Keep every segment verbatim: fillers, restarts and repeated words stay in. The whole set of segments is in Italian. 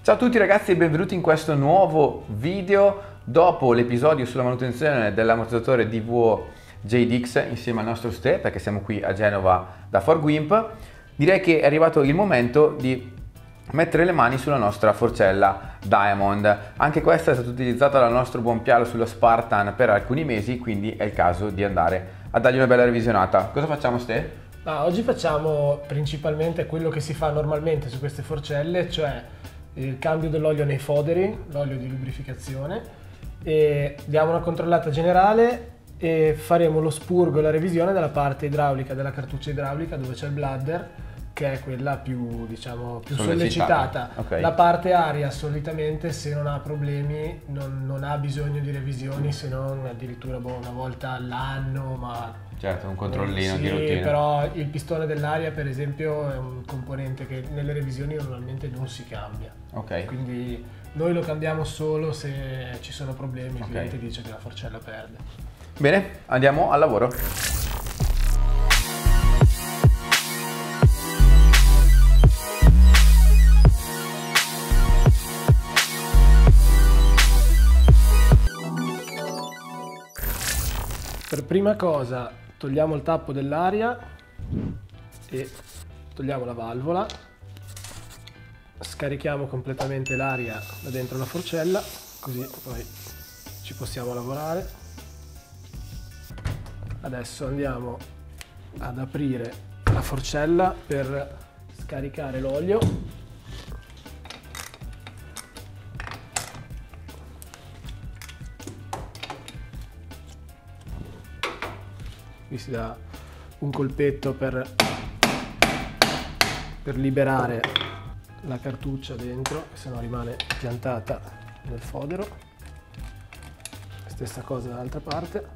Ciao a tutti ragazzi e benvenuti in questo nuovo video dopo l'episodio sulla manutenzione dell'ammortizzatore D V O J D X insieme al nostro Ste, perché siamo qui a Genova da Ford Wimp. Direi che è arrivato il momento di mettere le mani sulla nostra forcella Diamond. Anche questa è stata utilizzata dal nostro buon Pialo sulla Spartan per alcuni mesi, quindi è il caso di andare a dargli una bella revisionata. Cosa facciamo, Ste? Ah, oggi facciamo principalmente quello che si fa normalmente su queste forcelle, cioè il cambio dell'olio nei foderi, l'olio di lubrificazione, e diamo una controllata generale e faremo lo spurgo e la revisione della parte idraulica, della cartuccia idraulica dove c'è il bladder, che è quella più, diciamo, più sollecitata. Okay. La parte aria solitamente, se non ha problemi, non, non ha bisogno di revisioni, se non addirittura boh, una volta all'anno, ma certo, un controllino sì, di routine. Però il pistone dell'aria per esempio è un componente che nelle revisioni normalmente non si cambia. Ok. Quindi noi lo cambiamo solo se ci sono problemi, il okay. cliente dice che la forcella perde. Bene, andiamo al lavoro. Per prima cosa togliamo il tappo dell'aria e togliamo la valvola, scarichiamo completamente l'aria da dentro la forcella, così poi ci possiamo lavorare. Adesso andiamo ad aprire la forcella per scaricare l'olio. Qui si dà un colpetto per, per liberare la cartuccia dentro, se no rimane piantata nel fodero. Stessa cosa dall'altra parte.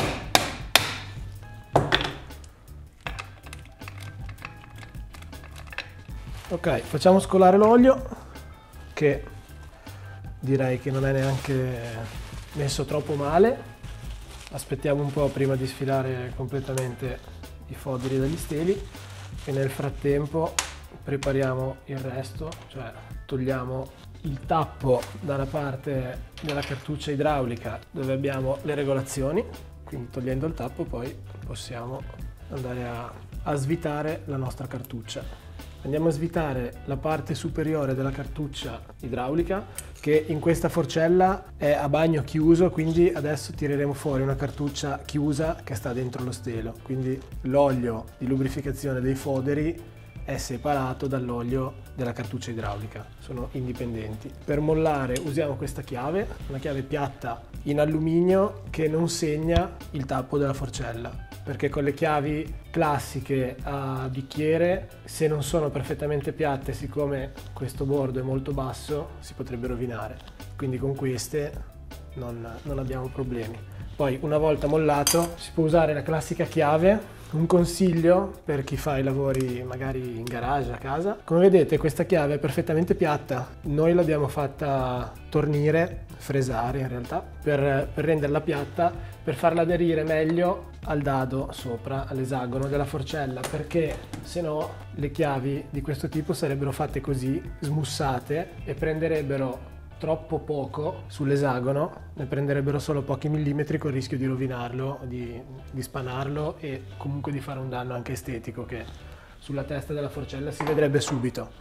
Ok, facciamo scolare l'olio, che direi che non è neanche messo troppo male. Aspettiamo un po' prima di sfilare completamente i foderi dagli steli e nel frattempo prepariamo il resto, cioè togliamo il tappo dalla parte della cartuccia idraulica dove abbiamo le regolazioni, quindi togliendo il tappo poi possiamo andare a, a svitare la nostra cartuccia. Andiamo a svitare la parte superiore della cartuccia idraulica, che in questa forcella è a bagno chiuso, quindi adesso tireremo fuori una cartuccia chiusa che sta dentro lo stelo, quindi l'olio di lubrificazione dei foderi è separato dall'olio della cartuccia idraulica, sono indipendenti. Per mollare usiamo questa chiave, una chiave piatta in alluminio che non segna il tappo della forcella, perché con le chiavi classiche a bicchiere, se non sono perfettamente piatte, siccome questo bordo è molto basso, si potrebbe rovinare, quindi con queste non, non abbiamo problemi. Poi una volta mollato si può usare la classica chiave. Un consiglio per chi fa i lavori magari in garage, a casa: come vedete questa chiave è perfettamente piatta, noi l'abbiamo fatta tornire, fresare in realtà, per, per renderla piatta, per farla aderire meglio al dado sopra, all'esagono della forcella, perché se no le chiavi di questo tipo sarebbero fatte così, smussate, e prenderebbero troppo poco sull'esagono, ne prenderebbero solo pochi millimetri, con il rischio di rovinarlo, di, di spanarlo e comunque di fare un danno anche estetico che sulla testa della forcella si vedrebbe subito.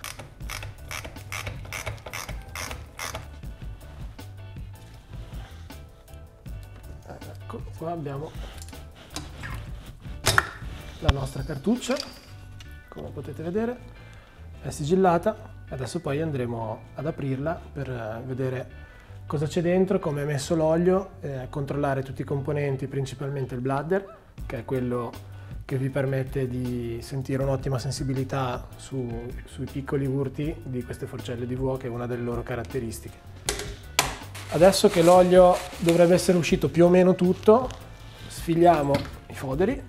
Ecco, qua abbiamo la nostra cartuccia, come potete vedere è sigillata. Adesso poi andremo ad aprirla per vedere cosa c'è dentro, come è messo l'olio, eh, controllare tutti i componenti, principalmente il bladder, che è quello che vi permette di sentire un'ottima sensibilità su, sui piccoli urti di queste forcelle D V O, che è una delle loro caratteristiche. Adesso che l'olio dovrebbe essere uscito più o meno tutto, sfiliamo i foderi.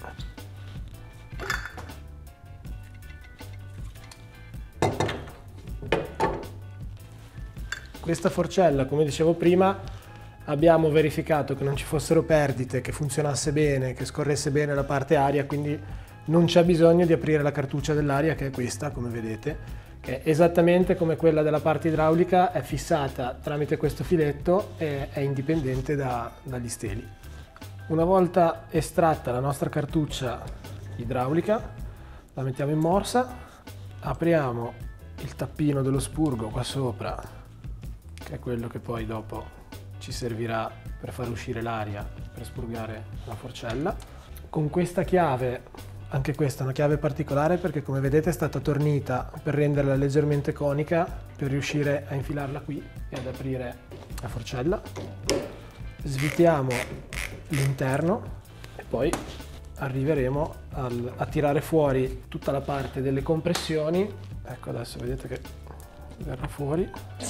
Questa forcella, come dicevo prima, abbiamo verificato che non ci fossero perdite, che funzionasse bene, che scorresse bene la parte aria, quindi non c'è bisogno di aprire la cartuccia dell'aria, che è questa, come vedete, che esattamente come quella della parte idraulica è fissata tramite questo filetto e è indipendente da, dagli steli. Una volta estratta la nostra cartuccia idraulica, la mettiamo in morsa, apriamo il tappino dello spurgo qua sopra, che è quello che poi dopo ci servirà per far uscire l'aria per spurgare la forcella. Con questa chiave, anche questa è una chiave particolare perché come vedete è stata tornita per renderla leggermente conica, per riuscire a infilarla qui e ad aprire la forcella. Svitiamo l'interno e poi arriveremo al, a tirare fuori tutta la parte delle compressioni. Ecco, adesso vedete che verrà fuori,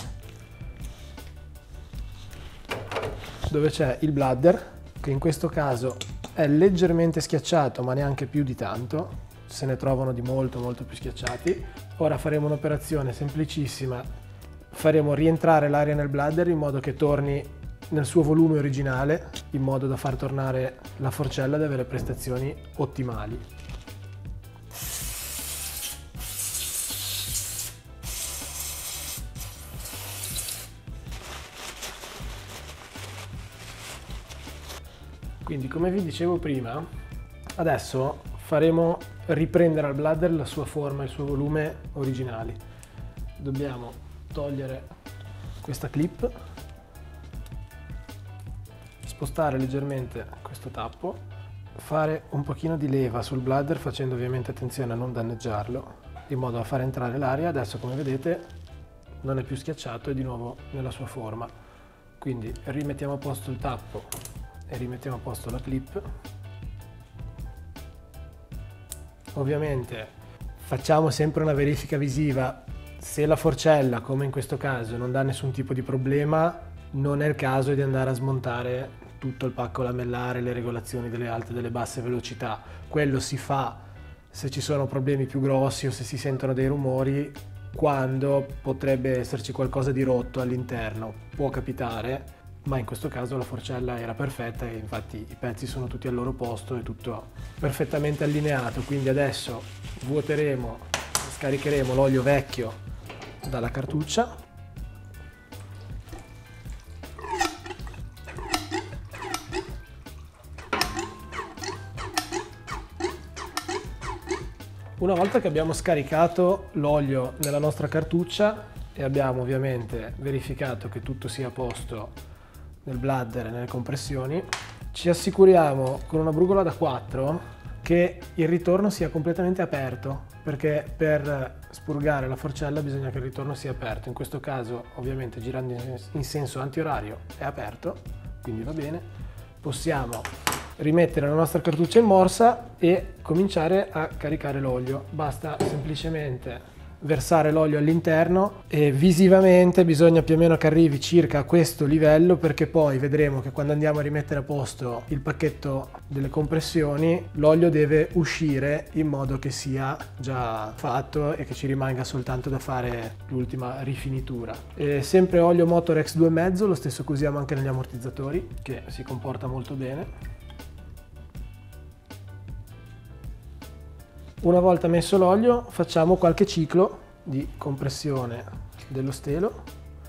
dove c'è il bladder, che in questo caso è leggermente schiacciato ma neanche più di tanto, se ne trovano di molto molto più schiacciati. Ora faremo un'operazione semplicissima, faremo rientrare l'aria nel bladder in modo che torni nel suo volume originale, in modo da far tornare la forcella ad avere prestazioni ottimali. Quindi, come vi dicevo prima, adesso faremo riprendere al bladder la sua forma e il suo volume originali. Dobbiamo togliere questa clip, spostare leggermente questo tappo, fare un pochino di leva sul bladder facendo ovviamente attenzione a non danneggiarlo, in modo da far entrare l'aria. Adesso, come vedete, non è più schiacciato, è di nuovo nella sua forma. Quindi rimettiamo a posto il tappo e rimettiamo a posto la clip. Ovviamente facciamo sempre una verifica visiva. Se la forcella, come in questo caso, non dà nessun tipo di problema, non è il caso di andare a smontare tutto il pacco lamellare, le regolazioni delle alte e delle basse velocità. Quello si fa se ci sono problemi più grossi o se si sentono dei rumori, quando potrebbe esserci qualcosa di rotto all'interno. Può capitare, ma in questo caso la forcella era perfetta e infatti i pezzi sono tutti al loro posto e tutto perfettamente allineato. Quindi adesso vuoteremo, scaricheremo l'olio vecchio dalla cartuccia. Una volta che abbiamo scaricato l'olio nella nostra cartuccia e abbiamo ovviamente verificato che tutto sia a posto nel bladder e nelle compressioni, ci assicuriamo con una brugola da quattro che il ritorno sia completamente aperto, perché per spurgare la forcella bisogna che il ritorno sia aperto. In questo caso, ovviamente, girando in senso antiorario è aperto, quindi va bene. Possiamo rimettere la nostra cartuccia in morsa e cominciare a caricare l'olio. Basta semplicemente versare l'olio all'interno e visivamente bisogna più o meno che arrivi circa a questo livello, perché poi vedremo che quando andiamo a rimettere a posto il pacchetto delle compressioni l'olio deve uscire in modo che sia già fatto e che ci rimanga soltanto da fare l'ultima rifinitura. E sempre olio Motorex due virgola cinque, lo stesso che usiamo anche negli ammortizzatori, che si comporta molto bene. Una volta messo l'olio facciamo qualche ciclo di compressione dello stelo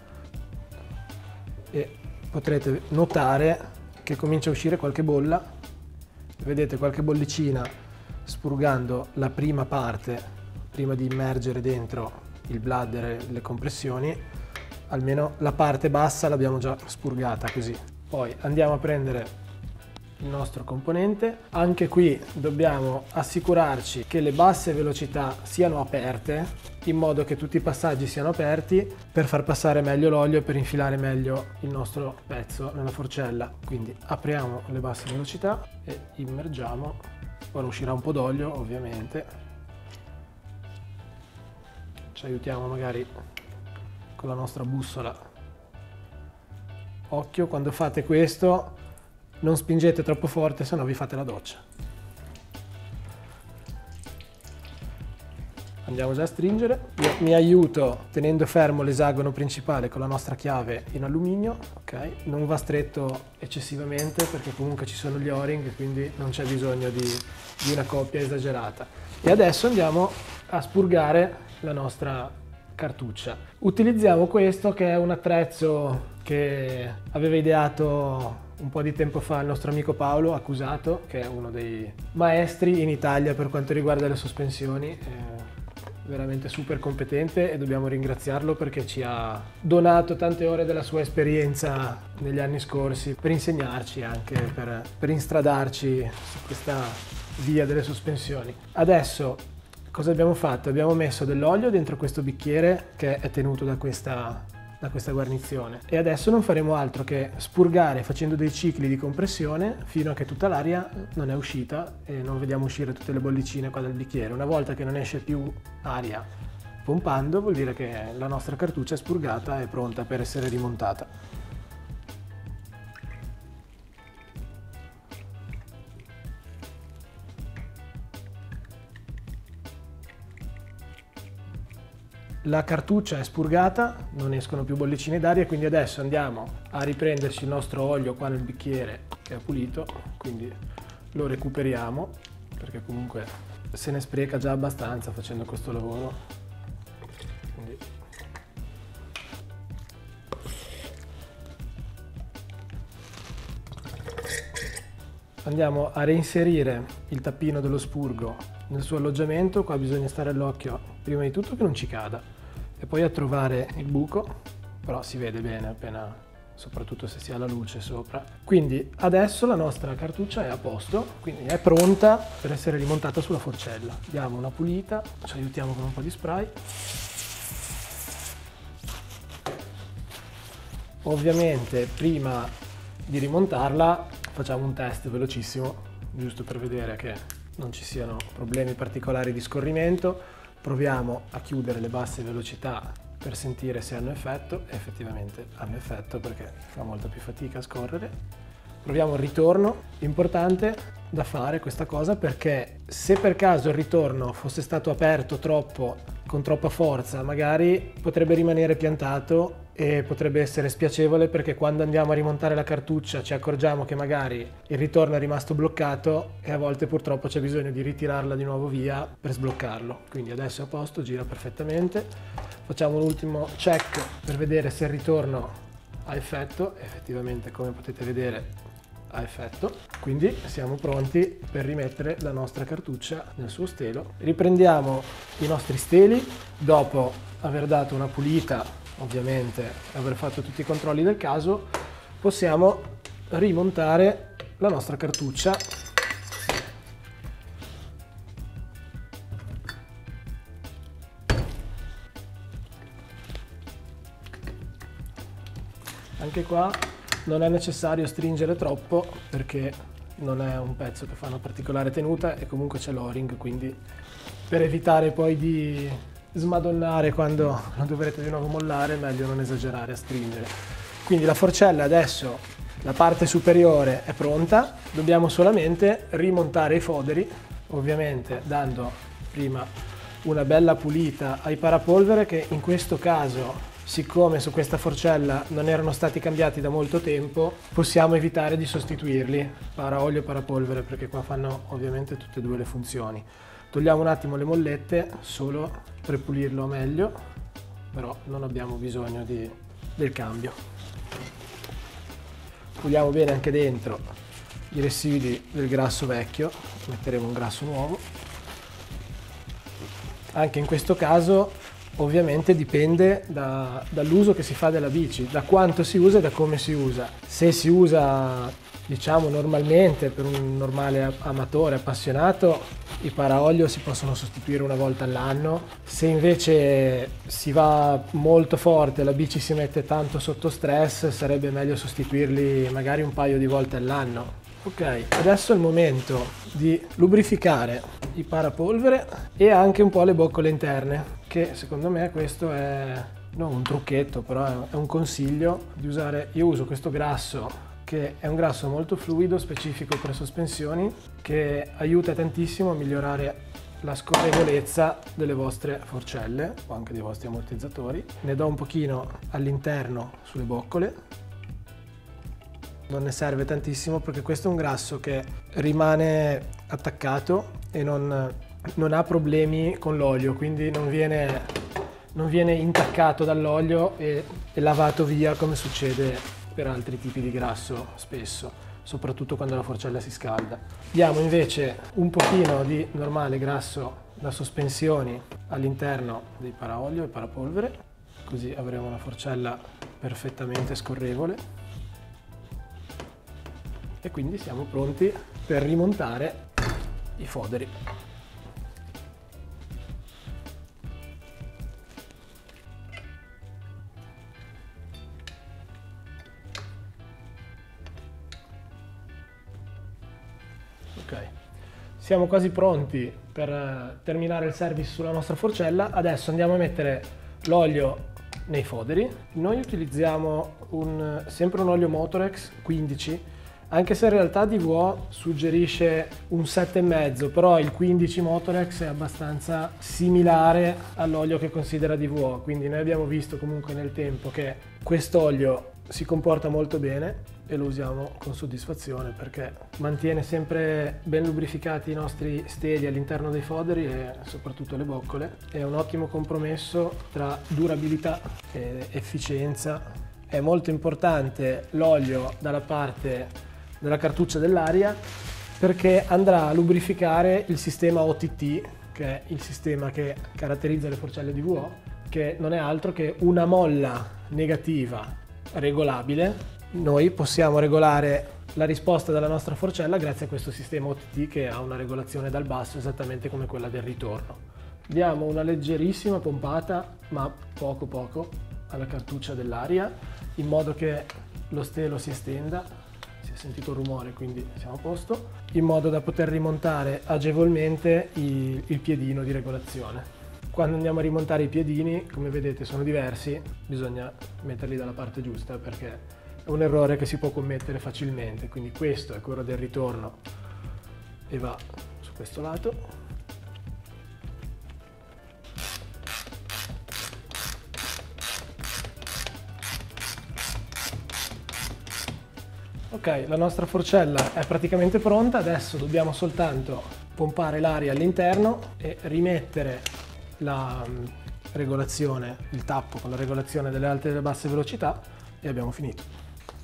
e potrete notare che comincia a uscire qualche bolla. Vedete qualche bollicina spurgando la prima parte prima di immergere dentro il bladder e le compressioni. Almeno la parte bassa l'abbiamo già spurgata così. Poi andiamo a prendere il nostro componente. Anche qui dobbiamo assicurarci che le basse velocità siano aperte, in modo che tutti i passaggi siano aperti per far passare meglio l'olio e per infilare meglio il nostro pezzo nella forcella. Quindi apriamo le basse velocità e immergiamo. Ora uscirà un po' d'olio, ovviamente. Ci aiutiamo magari con la nostra bussola. Occhio, quando fate questo non spingete troppo forte, se no vi fate la doccia. Andiamo già a stringere. Io mi aiuto tenendo fermo l'esagono principale con la nostra chiave in alluminio. Ok, non va stretto eccessivamente perché comunque ci sono gli o-ring, quindi non c'è bisogno di, di una coppia esagerata. E adesso andiamo a spurgare la nostra cartuccia. Utilizziamo questo, che è un attrezzo che aveva ideato un po' di tempo fa il nostro amico Paolo Accusato, che è uno dei maestri in Italia per quanto riguarda le sospensioni. È veramente super competente e dobbiamo ringraziarlo perché ci ha donato tante ore della sua esperienza negli anni scorsi per insegnarci, anche per, per instradarci su questa via delle sospensioni. Adesso cosa abbiamo fatto? Abbiamo messo dell'olio dentro questo bicchiere che è tenuto da questa, da questa guarnizione, e adesso non faremo altro che spurgare facendo dei cicli di compressione fino a che tutta l'aria non è uscita e non vediamo uscire tutte le bollicine qua dal bicchiere. Una volta che non esce più aria pompando, vuol dire che la nostra cartuccia è spurgata e pronta per essere rimontata. La cartuccia è spurgata, non escono più bollicine d'aria, quindi adesso andiamo a riprenderci il nostro olio qua nel bicchiere che è pulito, quindi lo recuperiamo perché comunque se ne spreca già abbastanza facendo questo lavoro. Quindi andiamo a reinserire il tappino dello spurgo nel suo alloggiamento. Qua bisogna stare all'occhio prima di tutto che non ci cada e poi a trovare il buco, però si vede bene appena, soprattutto se si ha la luce sopra. Quindi adesso la nostra cartuccia è a posto, quindi è pronta per essere rimontata sulla forcella. Diamo una pulita, ci aiutiamo con un po' di spray. Ovviamente prima di rimontarla facciamo un test velocissimo, giusto per vedere che non ci siano problemi particolari di scorrimento. Proviamo a chiudere le basse velocità per sentire se hanno effetto, e effettivamente hanno effetto perché fa molta più fatica a scorrere. Proviamo il ritorno. Importante da fare questa cosa perché se per caso il ritorno fosse stato aperto troppo, con troppa forza, magari potrebbe rimanere piantato e potrebbe essere spiacevole, perché quando andiamo a rimontare la cartuccia ci accorgiamo che magari il ritorno è rimasto bloccato e a volte purtroppo c'è bisogno di ritirarla di nuovo via per sbloccarlo. Quindi adesso è a posto, gira perfettamente. Facciamo un ultimo check per vedere se il ritorno ha effetto. Effettivamente, come potete vedere, ha effetto, quindi siamo pronti per rimettere la nostra cartuccia nel suo stelo. Riprendiamo i nostri steli dopo aver dato una pulita, ovviamente aver fatto tutti i controlli del caso. Possiamo rimontare la nostra cartuccia anche qua. Non è necessario stringere troppo perché non è un pezzo che fa una particolare tenuta e comunque c'è l'o-ring, quindi per evitare poi di smadonnare quando lo dovrete di nuovo mollare è meglio non esagerare a stringere. Quindi la forcella adesso, la parte superiore è pronta, dobbiamo solamente rimontare i foderi, ovviamente dando prima una bella pulita ai parapolvere, che in questo caso, siccome su questa forcella non erano stati cambiati da molto tempo, possiamo evitare di sostituirli, para olio e parapolvere, perché qua fanno ovviamente tutte e due le funzioni. Togliamo un attimo le mollette solo per pulirlo meglio, però non abbiamo bisogno di, del cambio. Puliamo bene anche dentro i residui del grasso vecchio, metteremo un grasso nuovo. Anche in questo caso ovviamente dipende da, dall'uso che si fa della bici, da quanto si usa e da come si usa. Se si usa, diciamo, normalmente per un normale amatore appassionato, i paraolio si possono sostituire una volta all'anno. Se invece si va molto forte, la bici si mette tanto sotto stress, sarebbe meglio sostituirli magari un paio di volte all'anno. Ok, adesso è il momento di lubrificare i parapolvere e anche un po' le boccole interne, che secondo me questo è non un trucchetto, però è un consiglio di usare. Io uso questo grasso, che è un grasso molto fluido, specifico per sospensioni, che aiuta tantissimo a migliorare la scorrevolezza delle vostre forcelle o anche dei vostri ammortizzatori. Ne do un pochino all'interno sulle boccole. Non ne serve tantissimo perché questo è un grasso che rimane attaccato e non, non ha problemi con l'olio, quindi non viene non viene intaccato dall'olio e, e lavato via come succede per altri tipi di grasso spesso, soprattutto quando la forcella si scalda. Diamo invece un pochino di normale grasso da sospensioni all'interno dei paraolio e parapolvere, così avremo una forcella perfettamente scorrevole e quindi siamo pronti per rimontare i foderi. Ok, siamo quasi pronti per terminare il service sulla nostra forcella. Adesso andiamo a mettere l'olio nei foderi. Noi utilizziamo un, sempre un olio Motorex quindici, anche se in realtà D V O suggerisce un sette e mezzo, però il quindici Motorex è abbastanza similare all'olio che considera D V O, quindi noi abbiamo visto comunque nel tempo che quest'olio si comporta molto bene e lo usiamo con soddisfazione perché mantiene sempre ben lubrificati i nostri steli all'interno dei foderi e soprattutto le boccole. È un ottimo compromesso tra durabilità e efficienza. È molto importante l'olio dalla parte della cartuccia dell'aria perché andrà a lubrificare il sistema O T T, che è il sistema che caratterizza le forcelle D V O, che non è altro che una molla negativa regolabile. Noi possiamo regolare la risposta della nostra forcella grazie a questo sistema O T T che ha una regolazione dal basso esattamente come quella del ritorno. Diamo una leggerissima pompata, ma poco poco, alla cartuccia dell'aria in modo che lo stelo si estenda. Si è sentito il rumore, quindi siamo a posto, in modo da poter rimontare agevolmente il, il piedino di regolazione. Quando andiamo a rimontare i piedini, come vedete sono diversi, bisogna metterli dalla parte giusta perché è un errore che si può commettere facilmente. Quindi questo è quello del ritorno e va su questo lato. Ok, la nostra forcella è praticamente pronta, adesso dobbiamo soltanto pompare l'aria all'interno e rimettere la regolazione, il tappo con la regolazione delle alte e delle basse velocità e abbiamo finito.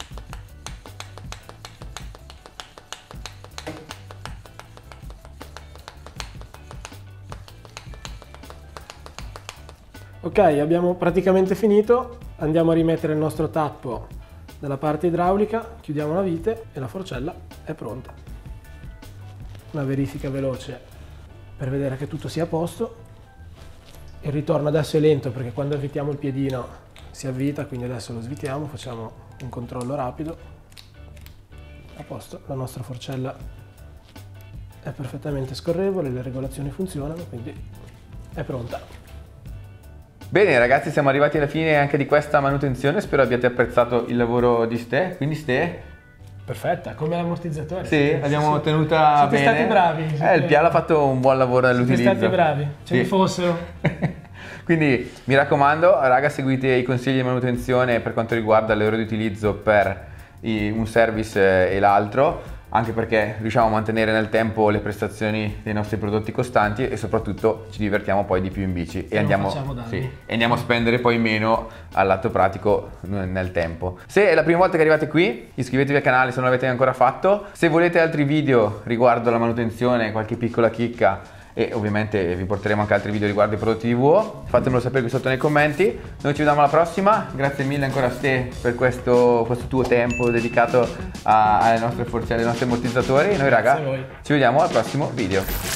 Ok, abbiamo praticamente finito, andiamo a rimettere il nostro tappo dalla parte idraulica, chiudiamo la vite e la forcella è pronta. Una verifica veloce per vedere che tutto sia a posto. Il ritorno adesso è lento perché quando avvitiamo il piedino si avvita, quindi adesso lo svitiamo, facciamo un controllo rapido. A posto, la nostra forcella è perfettamente scorrevole, le regolazioni funzionano, quindi è pronta. Bene ragazzi, siamo arrivati alla fine anche di questa manutenzione, spero abbiate apprezzato il lavoro di Ste, quindi Ste... Perfetta, come l'ammortizzatore. Sì, l'abbiamo sì, tenuta siete bene. Siete stati bravi. Siete... Eh, il Piala ha fatto un buon lavoro nell'utilizzo. Siete stati bravi, ce ne sì. fossero. Quindi mi raccomando, raga, seguite i consigli di manutenzione per quanto riguarda le ore di utilizzo per un service e l'altro, anche perché riusciamo a mantenere nel tempo le prestazioni dei nostri prodotti costanti e soprattutto ci divertiamo poi di più in bici e, e, andiamo, sì, e andiamo a spendere poi meno al lato pratico nel tempo. Se è la prima volta che arrivate qui, iscrivetevi al canale se non l'avete ancora fatto. Se volete altri video riguardo la manutenzione, qualche piccola chicca, e ovviamente vi porteremo anche altri video riguardo i prodotti D V O, fatemelo sapere qui sotto nei commenti. Noi ci vediamo alla prossima, grazie mille ancora a Ste per questo, questo tuo tempo dedicato a, alle nostre forcelle, ai nostri ammortizzatori. Noi raga, ci vediamo al prossimo video.